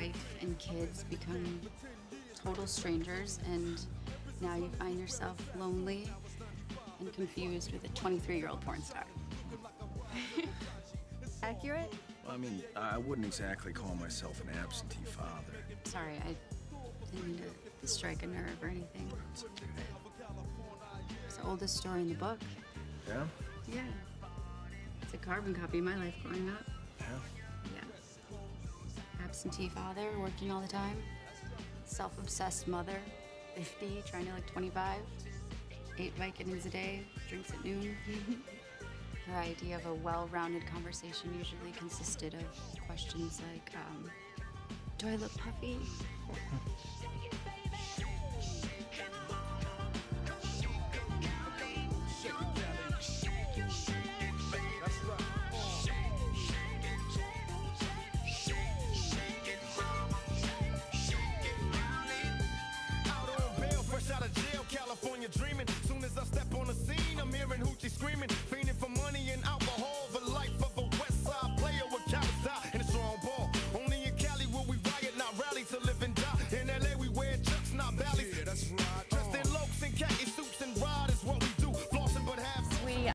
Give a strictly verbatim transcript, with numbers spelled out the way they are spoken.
wife and kids become total strangers, and now you find yourself lonely and confused with a twenty-three-year-old porn star. Accurate? Well, I mean, I wouldn't exactly call myself an absentee father. Sorry, I didn't mean to strike a nerve or anything. It's okay. It's the oldest story in the book. Yeah? Yeah. It's a carbon copy of my life growing up. Yeah? Yeah. Absentee father, working all the time. Self-obsessed mother, fifty, trying to look twenty-five. Eight Vicodins a day, drinks at noon. Her idea of a well-rounded conversation usually consisted of questions like, um, do I look puffy? California dreaming. Soon as I step on the scene,